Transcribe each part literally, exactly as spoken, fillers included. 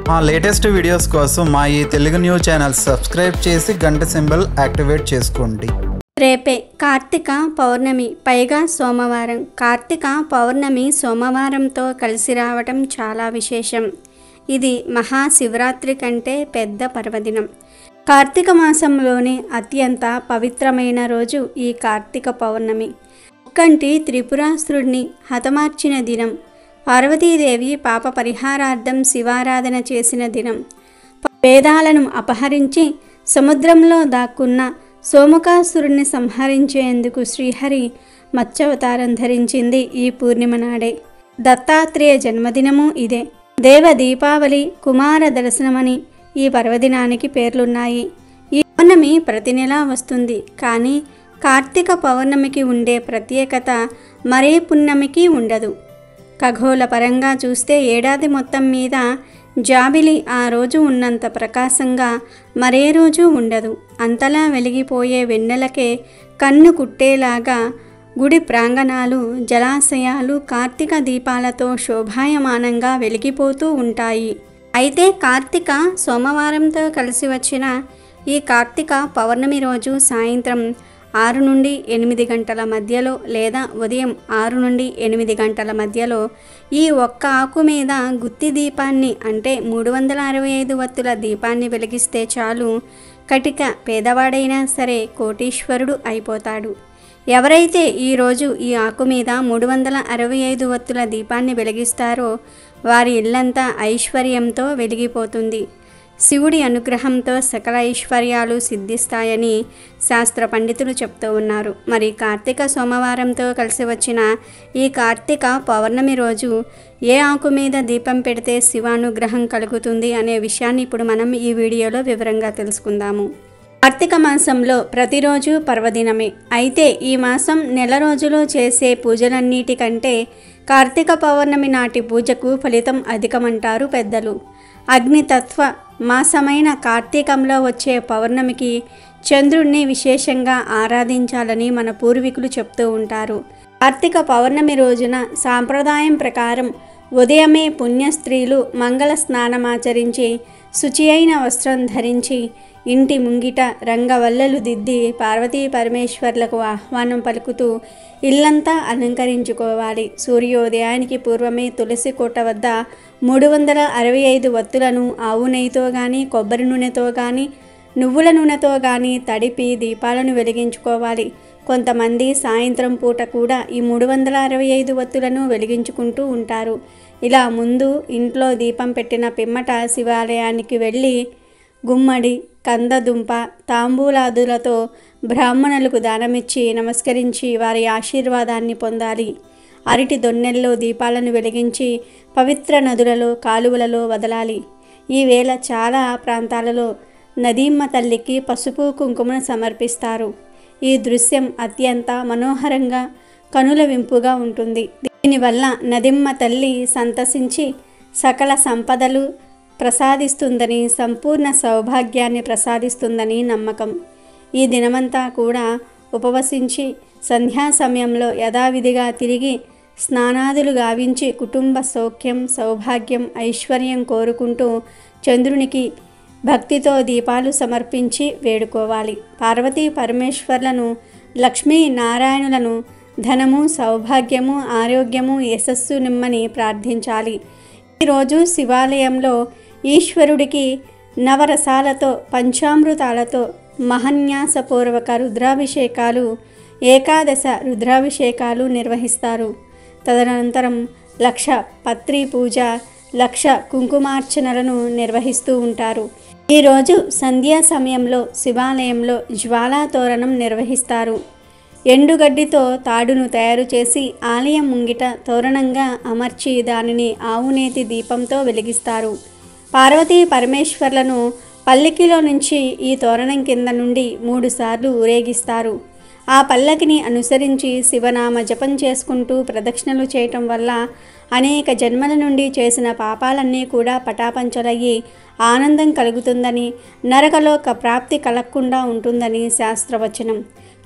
మా latest videos కోసం మా ఈ తెలుగు న్యూస్ ఛానల్ సబ్స్క్రైబ్ చేసి గంట సింబల్ యాక్టివేట్ చేసుకోండి. రేపే కార్తీక పౌర్ణమి, పైగా సోమవారం. కార్తీక పౌర్ణమి సోమవారంతో కలిసి రావటం చాలా విశేషం. ఇది మహాశివరాత్రి కంటే పెద్ద పర్వదినం. కార్తీక మాసంలోనే అత్యంత పవిత్రమైన రోజు ఈ కార్తీక పౌర్ణమి. ముక్కంటి త్రిపురాసురుడిని హతమార్చిన దినం, పార్వతీదేవి పాప పరిహారార్థం శివారాధన చేసిన దినం, వేదాలను అపహరించి సముద్రంలో దాక్కున్న సోమకాసురుణ్ణి సంహరించేందుకు శ్రీహరి మత్స్యావతారం ధరించింది ఈ పూర్ణిమ నాడే. దత్తాత్రేయ జన్మదినము ఇదే. దేవ దీపావళి, కుమార దర్శనమని ఈ పర్వదినానికి పేర్లున్నాయి. ఈ పౌర్ణమి ప్రతి నెలా వస్తుంది, కానీ కార్తీక పౌర్ణమికి ఉండే ప్రత్యేకత మరే పున్నమికి ఉండదు. ఖగోళ పరంగా చూస్తే ఏడాది మొత్తం మీద జాబిలి ఆ రోజు ఉన్నంత ప్రకాశంగా మరే రోజు ఉండదు. అంతలా వెలిగిపోయే వెన్నెలకే కన్ను కుట్టేలాగా గుడి ప్రాంగణాలు, జలాశయాలు కార్తీక దీపాలతో శోభాయమానంగా వెలిగిపోతూ ఉంటాయి. అయితే కార్తీక సోమవారంతో కలిసి వచ్చిన ఈ కార్తీక పౌర్ణమి రోజు సాయంత్రం ఆరు నుండి ఎనిమిది గంటల మధ్యలో లేదా ఉదయం ఆరు నుండి ఎనిమిది గంటల మధ్యలో ఈ ఒక్క ఆకు మీద గుత్తి దీపాన్ని, అంటే మూడు వందల అరవై ఐదు వత్తుల దీపాన్ని వెలిగిస్తే చాలు, కటిక పేదవాడైనా సరే కోటీశ్వరుడు అయిపోతాడు. ఎవరైతే ఈరోజు ఈ ఆకు మీద మూడు వందల అరవై ఐదు వత్తుల దీపాన్ని వెలిగిస్తారో వారి ఇల్లంతా ఐశ్వర్యంతో వెలిగిపోతుంది. శివుడి అనుగ్రహంతో సకల ఐశ్వర్యాలు సిద్ధిస్తాయని శాస్త్ర పండితులు చెప్తూ ఉన్నారు. మరి కార్తీక సోమవారంతో కలిసి వచ్చిన ఈ కార్తీక పౌర్ణమి రోజు ఏ ఆకు మీద దీపం పెడితే శివానుగ్రహం కలుగుతుంది అనే విషయాన్ని ఇప్పుడు మనం ఈ వీడియోలో వివరంగా తెలుసుకుందాము. కార్తీక మాసంలో ప్రతిరోజు పర్వదినమే. అయితే ఈ మాసం నెల రోజులు చేసే పూజలన్నిటికంటే కార్తీక పౌర్ణమి నాటి పూజకు ఫలితం అధికమంటారు పెద్దలు. అగ్నితత్వ మాసమైన కార్తీకంలో వచ్చే పౌర్ణమికి చంద్రుణ్ణి విశేషంగా ఆరాధించాలని మన పూర్వీకులు చెప్తూ ఉంటారు. కార్తీక పౌర్ణమి రోజున సాంప్రదాయం ప్రకారం ఉదయమే పుణ్య స్త్రీలు మంగళ స్నానమాచరించి శుచి అయిన వస్త్రం ధరించి ఇంటి ముంగిట రంగవల్లలు దిద్ది పార్వతీ పరమేశ్వర్లకు ఆహ్వానం పలుకుతూ ఇల్లంతా అలంకరించుకోవాలి. సూర్యోదయానికి పూర్వమే తులసి కోట వద్ద మూడు వందల అరవై ఐదు వత్తులను ఆవు నెయ్యితో కానీ, కొబ్బరి నూనెతో కానీ, నువ్వుల నూనెతో కానీ తడిపి దీపాలను వెలిగించుకోవాలి. కొంతమంది సాయంత్రం పూట కూడా ఈ మూడు వందల అరవై ఐదు వత్తులను వెలిగించుకుంటూ ఉంటారు. ఇలా ముందు ఇంట్లో దీపం పెట్టిన పిమ్మట శివాలయానికి వెళ్ళి గుమ్మడి, కందదుంప, తాంబూలాదులతో బ్రాహ్మణులకు దానమిచ్చి నమస్కరించి వారి ఆశీర్వాదాన్ని పొందాలి. అరటి దొన్నెల్లో దీపాలను వెలిగించి పవిత్ర నదులలో, కాలువలలో వదలాలి. ఈ వేళ చాలా ప్రాంతాలలో నదీమ్మ తల్లికి పసుపు కుంకుమను సమర్పిస్తారు. ఈ దృశ్యం అత్యంత మనోహరంగా, కనుల వింపుగా ఉంటుంది. దీనివల్ల నదిమ్మ తల్లి సంతసించి సకల సంపదలు ప్రసాదిస్తుందని, సంపూర్ణ సౌభాగ్యాన్ని ప్రసాదిస్తుందని నమ్మకం. ఈ దినమంతా కూడా ఉపవసించి సంధ్యా సమయంలో యథావిధిగా తిరిగి స్నానాదులు గావించి కుటుంబ సౌఖ్యం, సౌభాగ్యం, ఐశ్వర్యం కోరుకుంటూ చంద్రునికి భక్తితో దీపాలు సమర్పించి వేడుకోవాలి. పార్వతీ పరమేశ్వర్లను, లక్ష్మీ నారాయణులను ధనము, సౌభాగ్యము, ఆరోగ్యము, యశస్సు నిమ్మని ప్రార్థించాలి. ఈరోజు శివాలయంలో ఈశ్వరుడికి నవరసాలతో, పంచామృతాలతో మహన్యాసపూర్వక రుద్రాభిషేకాలు, ఏకాదశ రుద్రాభిషేకాలు నిర్వహిస్తారు. తదనంతరం లక్ష పత్రి పూజ, లక్ష కుంకుమార్చనలను నిర్వహిస్తూ ఉంటారు. ఈరోజు సంధ్యా సమయంలో శివాలయంలో జ్వాలా తోరణం నిర్వహిస్తారు. ఎండుగడ్డితో తాడును తయారు చేసి ఆలయం ముంగిట తోరణంగా అమర్చి దానిని ఆవునేతి దీపంతో వెలిగిస్తారు. పార్వతీ పరమేశ్వర్లను పల్లకిలో నుంచి ఈ తోరణం కింద నుండి మూడు సార్లు ఊరేగిస్తారు. ఆ పల్లకిని అనుసరించి శివనామ జపం చేసుకుంటూ ప్రదక్షిణలు చేయటం వల్ల అనేక జన్మల నుండి చేసిన పాపాలన్నీ కూడా పటాపంచలయ్యి ఆనందం కలుగుతుందని, నరకలోక ప్రాప్తి కలగకుండా ఉంటుందని శాస్త్రవచనం.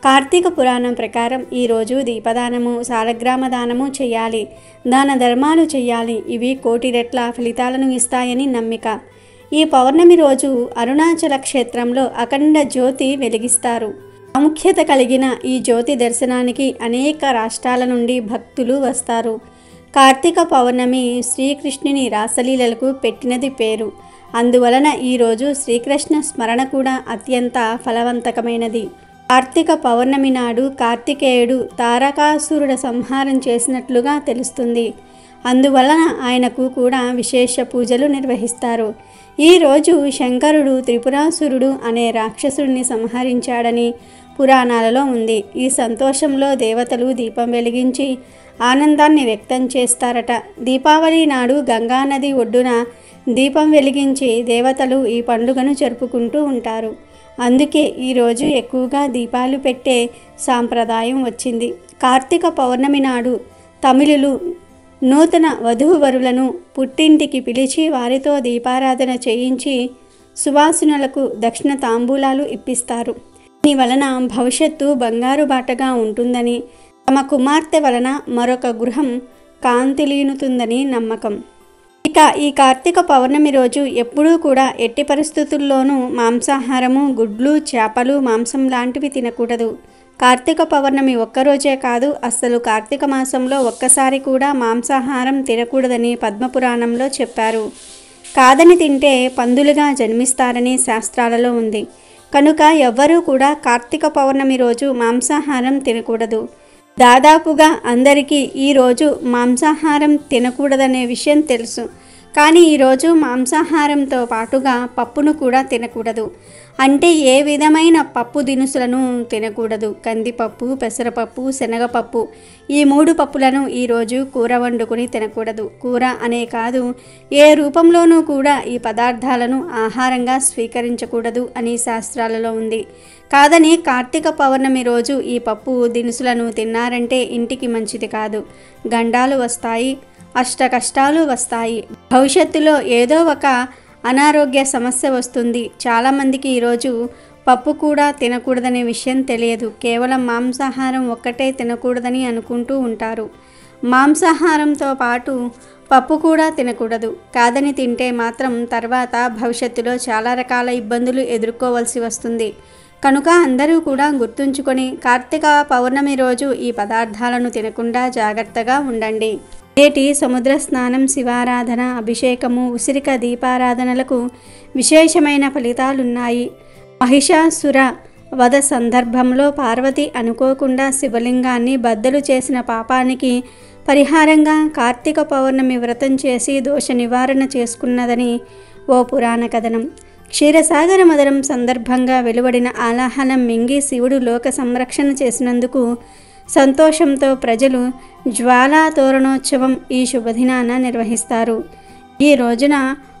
కార్తీక పురాణం ప్రకారం ఈరోజు దీపదానము, సాలగ్రామ దానము చేయాలి, దాన ధర్మాలు చేయాలి. ఇవి కోటి రెట్ల ఫలితాలను ఇస్తాయని నమ్మిక. ఈ పౌర్ణమి రోజు అరుణాచల క్షేత్రంలో అఖండ జ్యోతి వెలిగిస్తారు. ప్రాముఖ్యత కలిగిన ఈ జ్యోతి దర్శనానికి అనేక రాష్ట్రాల నుండి భక్తులు వస్తారు. కార్తీక పౌర్ణమి శ్రీకృష్ణుని రాసలీలలకు పెట్టినది పేరు. అందువలన ఈరోజు శ్రీకృష్ణ స్మరణ కూడా అత్యంత ఫలవంతకమైనది. కార్తీక పౌర్ణమి నాడు కార్తికేయుడు తారకాసురుడ సంహారం చేసినట్లుగా తెలుస్తుంది. అందువలన ఆయనకు కూడా విశేష పూజలు నిర్వహిస్తారు. ఈరోజు శంకరుడు త్రిపురాసురుడు అనే రాక్షసుడిని సంహరించాడని పురాణాలలో ఉంది. ఈ సంతోషంలో దేవతలు దీపం వెలిగించి ఆనందాన్ని వ్యక్తం చేస్తారట. దీపావళి నాడు గంగానది ఒడ్డున దీపం వెలిగించి దేవతలు ఈ పండుగను జరుపుకుంటూ ఉంటారు. అందుకే ఈరోజు ఎక్కువగా దీపాలు పెట్టే సాంప్రదాయం వచ్చింది. కార్తీక పౌర్ణమి నాడు తమిళులు నూతన వధూవరులను పుట్టింటికి పిలిచి వారితో దీపారాధన చేయించి సువాసనలకు దక్షిణ తాంబూలాలు ఇప్పిస్తారు. దీని వలన భవిష్యత్తు బంగారు బాటగా ఉంటుందని, తమ కుమార్తె వలన మరొక గృహం కాంతిలీనుతుందని నమ్మకం. ఇక ఈ కార్తీక పౌర్ణమి రోజు ఎప్పుడూ కూడా ఎట్టి పరిస్థితుల్లోనూ మాంసాహారము, గుడ్లు, చేపలు, మాంసం లాంటివి తినకూడదు. కార్తీక పౌర్ణమి ఒక్కరోజే కాదు, అస్సలు కార్తీక మాసంలో ఒక్కసారి కూడా మాంసాహారం తినకూడదని పద్మపురాణంలో చెప్పారు. కాదని తింటే పందులుగా జన్మిస్తారని శాస్త్రాలలో ఉంది. కనుక ఎవ్వరూ కూడా కార్తీక పౌర్ణమి రోజు మాంసాహారం తినకూడదు. దాదాపుగా అందరికీ ఈరోజు మాంసాహారం తినకూడదనే విషయం తెలుసు. కానీ ఈరోజు మాంసాహారంతో పాటుగా పప్పును కూడా తినకూడదు. అంటే ఏ విధమైన పప్పు దినుసులను తినకూడదు. కందిపప్పు, పెసరపప్పు, శనగపప్పు ఈ మూడు పప్పులను ఈరోజు కూర వండుకొని తినకూడదు. కూర అనే కాదు, ఏ రూపంలోనూ కూడా ఈ పదార్థాలను ఆహారంగా స్వీకరించకూడదు అని శాస్త్రాలలో ఉంది. కాదని కార్తీక పౌర్ణమి రోజు ఈ పప్పు దినుసులను తిన్నారంటే ఇంటికి మంచిది కాదు. గండాలు వస్తాయి, అష్ట కష్టాలు వస్తాయి. భవిష్యత్తులో ఏదో ఒక అనారోగ్య సమస్య వస్తుంది. చాలామందికి ఈరోజు పప్పు కూడా తినకూడదనే విషయం తెలియదు. కేవలం మాంసాహారం ఒక్కటే తినకూడదని అనుకుంటూ ఉంటారు. మాంసాహారంతో పాటు పప్పు కూడా తినకూడదు. కాదని తింటే మాత్రం తర్వాత భవిష్యత్తులో చాలా రకాల ఇబ్బందులు ఎదుర్కోవాల్సి వస్తుంది. కనుక అందరూ కూడా గుర్తుంచుకొని కార్తీక పౌర్ణమి రోజు ఈ పదార్థాలను తినకుండా జాగ్రత్తగా ఉండండి. నేటి సముద్ర స్నానం, శివారాధన, అభిషేకము, ఉసిరిక దీపారాధనలకు విశేషమైన ఫలితాలున్నాయి. మహిషాసుర వధ సందర్భంలో పార్వతి అనుకోకుండా శివలింగాన్ని బద్దలు చేసిన పాపానికి పరిహారంగా కార్తీక పౌర్ణమి వ్రతం చేసి దోష నివారణ చేసుకున్నదని ఓ పురాణ కథనం. క్షీరసాగర మదనం సందర్భంగా వెలువడిన ఆలాహలం మింగి శివుడు లోక సంరక్షణ చేసినందుకు సంతోషంతో ప్రజలు జ్వాలా తోరణోత్సవం ఈ శుభదినాన నిర్వహిస్తారు. ఈ రోజున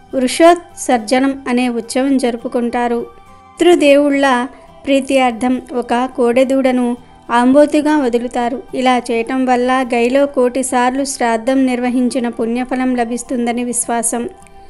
వృషోత్సర్జనం అనే ఉత్సవం జరుపుకుంటారు. పితృదేవుళ్ళ ప్రీత్యార్థం ఒక కోడెదూడను ఆంబోతుగా వదులుతారు. ఇలా చేయటం వల్ల గైలో కోటి సార్లు శ్రాద్ధం నిర్వహించిన పుణ్యఫలం లభిస్తుందని విశ్వాసం.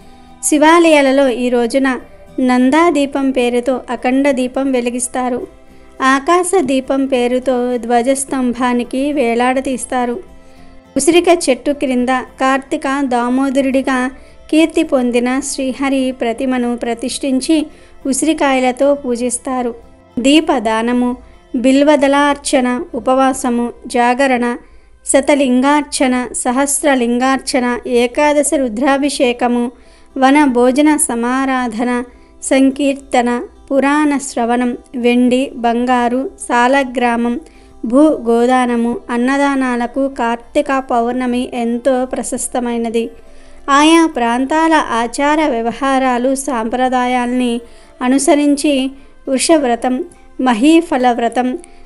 శివాలయాలలో ఈ రోజున నందా దీపం పేరుతో అఖండ దీపం వెలిగిస్తారు. ఆకాశ దీపం పేరుతో ధ్వజస్తంభానికి వేలాడతీస్తారు. ఉసిరిక చెట్టు క్రింద కార్తీక దామోదరుడిగా కీర్తి పొందిన శ్రీహరి ప్రతిమను ప్రతిష్ఠించి ఉసిరికాయలతో పూజిస్తారు. దీపదానము, బిల్వదళార్చన, ఉపవాసము, జాగరణ, శతలింగార్చన, సహస్రలింగార్చన, ఏకాదశ రుద్రాభిషేకము, వన భోజన సమారాధన, సంకీర్తన, పురాణ శ్రవణం, వెండి, బంగారు, సాలగ్రామం, భూ గోదానము, అన్నదానాలకు కార్తీక పౌర్ణమి ఎంతో ప్రశస్తమైనది. ఆయా ప్రాంతాల ఆచార వ్యవహారాలు, సాంప్రదాయాల్ని అనుసరించి వృషవ్రతం, మహీఫల వ్రతం,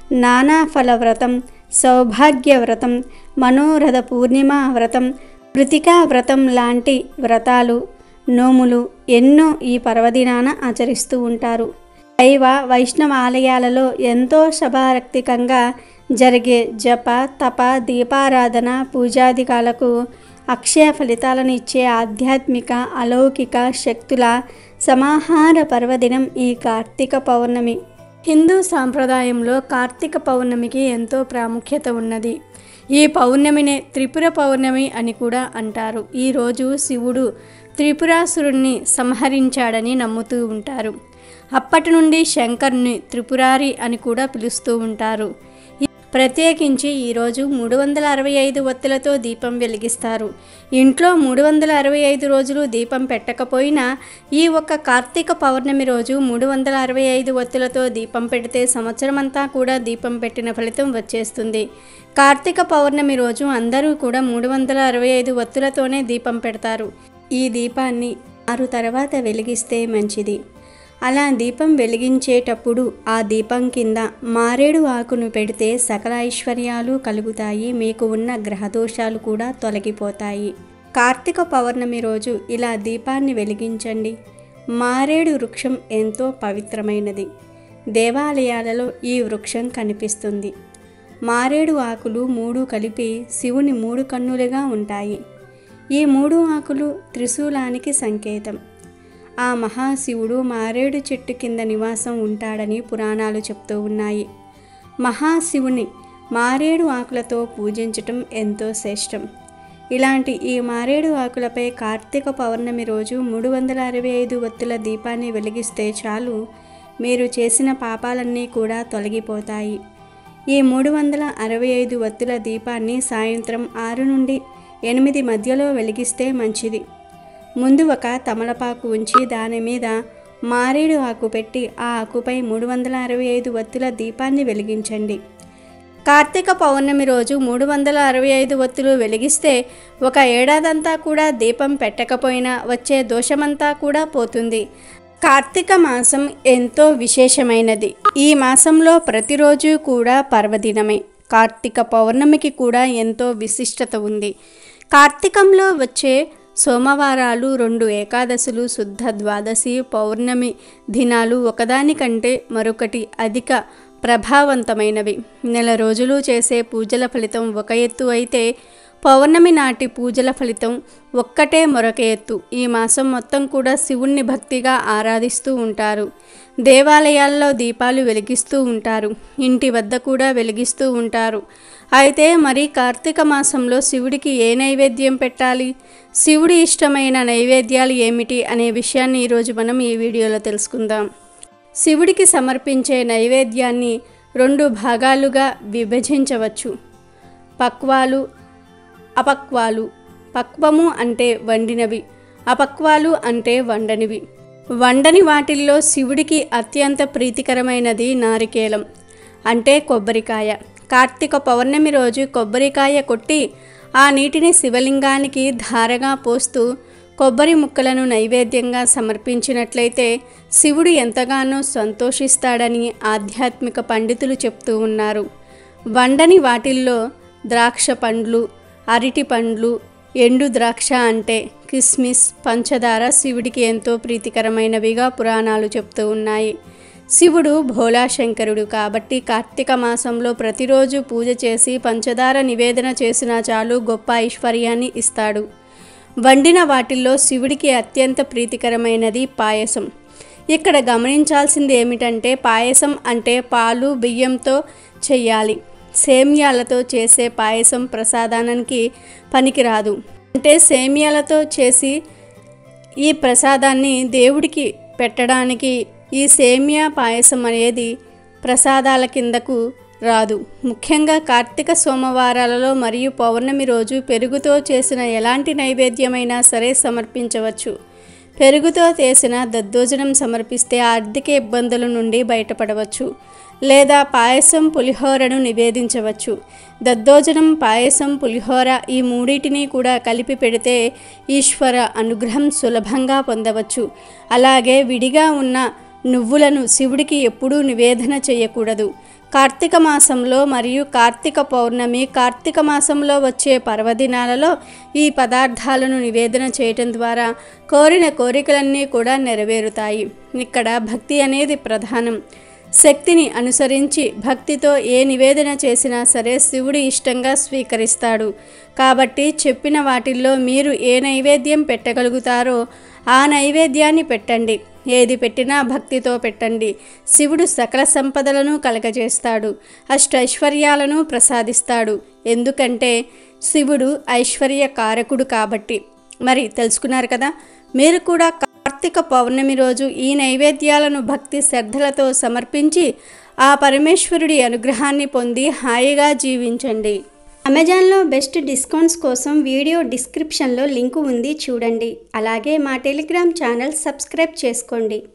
నానాఫల వ్రతం, సౌభాగ్య వ్రతం, మనోరథ పూర్ణిమ వ్రతం, కృతికా వ్రతం లాంటి వ్రతాలు, నోములు ఎన్నో ఈ పర్వదినాన ఆచరిస్తూ ఉంటారు. శైవ వైష్ణవ ఆలయాలలో ఎంతో శభారక్తికంగా జరిగే జప, తప, దీపారాధన, పూజాదికాలకు అక్షయ ఫలితాలను ఇచ్చే ఆధ్యాత్మిక అలౌకిక శక్తుల సమాహార పర్వదినం ఈ కార్తీక పౌర్ణమి. హిందూ సాంప్రదాయంలో కార్తీక పౌర్ణమికి ఎంతో ప్రాముఖ్యత ఉన్నది. ఈ పౌర్ణమినే త్రిపుర పౌర్ణమి అని కూడా అంటారు. ఈరోజు శివుడు త్రిపురాసురుణ్ణి సంహరించాడని నమ్ముతూ ఉంటారు. అప్పటి నుండి శంకరుని త్రిపురారి అని కూడా పిలుస్తూ ఉంటారు. ప్రత్యేకించి ఈరోజు మూడు వందల అరవై ఐదు ఒత్తులతో దీపం వెలిగిస్తారు. ఇంట్లో మూడు వందల అరవై ఐదు రోజులు దీపం పెట్టకపోయినా ఈ ఒక్క కార్తీక పౌర్ణమి రోజు మూడు వందల అరవై ఐదు ఒత్తులతో దీపం పెడితే సంవత్సరం అంతా కూడా దీపం పెట్టిన ఫలితం వచ్చేస్తుంది. కార్తీక పౌర్ణమి రోజు అందరూ కూడా మూడు వందల అరవై ఐదు ఒత్తులతోనే దీపం పెడతారు. ఈ దీపాన్ని ఆరు తర్వాత వెలిగిస్తే మంచిది. అలా దీపం వెలిగించేటప్పుడు ఆ దీపం కింద మారేడు ఆకును పెడితే సకల ఐశ్వర్యాలు కలుగుతాయి. మీకు ఉన్న గ్రహదోషాలు కూడా తొలగిపోతాయి. కార్తీక పౌర్ణమి రోజు ఇలా దీపాన్ని వెలిగించండి. మారేడు వృక్షం ఎంతో పవిత్రమైనది. దేవాలయాలలో ఈ వృక్షం కనిపిస్తుంది. మారేడు ఆకులు మూడు కలిపి శివుని మూడు కన్నులుగా ఉంటాయి. ఈ మూడు ఆకులు త్రిశూలానికి సంకేతం. ఆ మహాశివుడు మారేడు చెట్టు కింద నివాసం ఉంటాడని పురాణాలు చెప్తూ ఉన్నాయి. మహాశివుని మారేడు ఆకులతో పూజించటం ఎంతో శ్రేష్టం. ఇలాంటి ఈ మారేడు ఆకులపై కార్తీక పౌర్ణమి రోజు మూడు వందల అరవై ఐదు ఒత్తుల దీపాన్ని వెలిగిస్తే చాలు, మీరు చేసిన పాపాలన్నీ కూడా తొలగిపోతాయి. ఈ మూడు వందల అరవై ఐదు ఒత్తుల దీపాన్ని సాయంత్రం ఆరు నుండి ఎనిమిది మధ్యలో వెలిగిస్తే మంచిది. ముందు ఒక తమలపాకు ఉంచి దాని మీద మారేడు ఆకు పెట్టి ఆ ఆకుపై మూడు వందల అరవై ఐదు ఒత్తుల దీపాన్ని వెలిగించండి. కార్తీక పౌర్ణమి రోజు మూడు వందల అరవై ఐదు ఒత్తులు వెలిగిస్తే ఒక ఏడాదంతా కూడా దీపం పెట్టకపోయినా వచ్చే దోషమంతా కూడా పోతుంది. కార్తీక మాసం ఎంతో విశేషమైనది. ఈ మాసంలో ప్రతిరోజు కూడా పర్వదినమే. కార్తీక పౌర్ణమికి కూడా ఎంతో విశిష్టత ఉంది. కార్తీకంలో వచ్చే సోమవారాలు, రెండు ఏకాదశులు, శుద్ధ ద్వాదశి, పౌర్ణమి దినాలు ఒకదానికంటే మరొకటి అధిక ప్రభావవంతమైనవి. నెల రోజులు చేసే పూజల ఫలితం ఒక ఎత్తు అయితే పౌర్ణమి నాటి పూజల ఫలితం ఒక్కటే మరొక ఎత్తు. ఈ మాసం మొత్తం కూడా శివుణ్ణి భక్తిగా ఆరాధిస్తూ ఉంటారు. దేవాలయాల్లో దీపాలు వెలిగిస్తూ ఉంటారు. ఇంటి వద్ద కూడా వెలిగిస్తూ ఉంటారు. అయితే మరి కార్తీక మాసంలో శివుడికి ఏ నైవేద్యం పెట్టాలి, శివుడి ఇష్టమైన నైవేద్యాలు ఏమిటి అనే విషయాన్ని ఈరోజు మనం ఈ వీడియోలో తెలుసుకుందాం. శివుడికి సమర్పించే నైవేద్యాన్ని రెండు భాగాలుగా విభజించవచ్చు. పక్వాలు, అపక్వాలు. పక్వము అంటే వండినవి, అపక్వాలు అంటే వండనివి. వండని వాటిల్లో శివుడికి అత్యంత ప్రీతికరమైనది నారికేలం అంటే కొబ్బరికాయ. కార్తీక పౌర్ణమి రోజు కొబ్బరికాయ కొట్టి ఆ నీటిని శివలింగానికి ధారగా పోస్తూ కొబ్బరి ముక్కలను నైవేద్యంగా సమర్పించినట్లయితే శివుడు ఎంతగానో సంతోషిస్తాడని ఆధ్యాత్మిక పండితులు చెప్తూ ఉన్నారు. వండని వాటిల్లో ద్రాక్ష పండ్లు, అరటి పండ్లు, ఎండు ద్రాక్ష అంటే కిస్మిస్, పంచదార శివుడికి ఎంతో ప్రీతికరమైనవిగా పురాణాలు చెప్తూ ఉన్నాయి. శివుడు భోళాశంకరుడు కాబట్టి కార్తీక మాసంలో ప్రతిరోజు పూజ చేసి పంచదార నివేదన చేసినా చాలు గొప్ప ఐశ్వర్యాన్ని ఇస్తాడు. వండిన వాటిల్లో శివుడికి అత్యంత ప్రీతికరమైనది పాయసం. ఇక్కడ గమనించాల్సింది ఏమిటంటే పాయసం అంటే పాలు బియ్యంతో చెయ్యాలి. సేమ్యాలతో చేసే పాయసం ప్రసాదానికి పనికిరాదు. అంటే సేమ్యాలతో చేసి ఈ ప్రసాదాన్ని దేవుడికి పెట్టడానికి ఈ సేమ్యా పాయసం అనేది ప్రసాదాల కిందకు రాదు. ముఖ్యంగా కార్తీక సోమవారాలలో మరియు పౌర్ణమి రోజు పెరుగుతో చేసిన ఎలాంటి నైవేద్యమైనా సరే సమర్పించవచ్చు. పెరుగుతో చేసిన దద్దోజనం సమర్పిస్తే ఆర్థిక ఇబ్బందుల నుండి బయటపడవచ్చు. లేదా పాయసం, పులిహోరను నివేదించవచ్చు. దద్దోజనం, పాయసం, పులిహోర ఈ మూడింటిని కూడా కలిపి పెడితే ఈశ్వర అనుగ్రహం సులభంగా పొందవచ్చు. అలాగే విడిగా ఉన్న నువ్వులను శివుడికి ఎప్పుడూ నివేదన చేయకూడదు. కార్తీక మాసంలో మరియు కార్తీక పౌర్ణమి, కార్తీక మాసంలో వచ్చే పర్వదినాలలో ఈ పదార్థాలను నివేదన చేయటం ద్వారా కోరిన కోరికలన్నీ కూడా నెరవేరుతాయి. ఇక్కడ భక్తి అనేది ప్రధానం. శక్తిని అనుసరించి భక్తితో ఏ నివేదన చేసినా సరే శివుడు ఇష్టంగా స్వీకరిస్తాడు. కాబట్టి చెప్పిన వాటిల్లో మీరు ఏ నైవేద్యం పెట్టగలుగుతారో ఆ నైవేద్యాన్ని పెట్టండి. ఏది పెట్టినా భక్తితో పెట్టండి. శివుడు సకల సంపదలను కలగజేస్తాడు, అష్టైశ్వర్యాలను ప్రసాదిస్తాడు. ఎందుకంటే శివుడు ఐశ్వర్య కారకుడు కాబట్టి. మరి తెలుసుకున్నారు కదా. మీరు కూడా కార్తీక పౌర్ణమి రోజు ఈ నైవేద్యాలను భక్తి శ్రద్ధలతో సమర్పించి ఆ పరమేశ్వరుడి అనుగ్రహాన్ని పొంది హాయిగా జీవించండి. అమెజాన్లో బెస్ట్ డిస్కౌంట్స్ కోసం వీడియో డిస్క్రిప్షన్లో లింకు ఉంది, చూడండి. అలాగే మా టెలిగ్రామ్ ఛానల్ సబ్స్క్రైబ్ చేసుకోండి.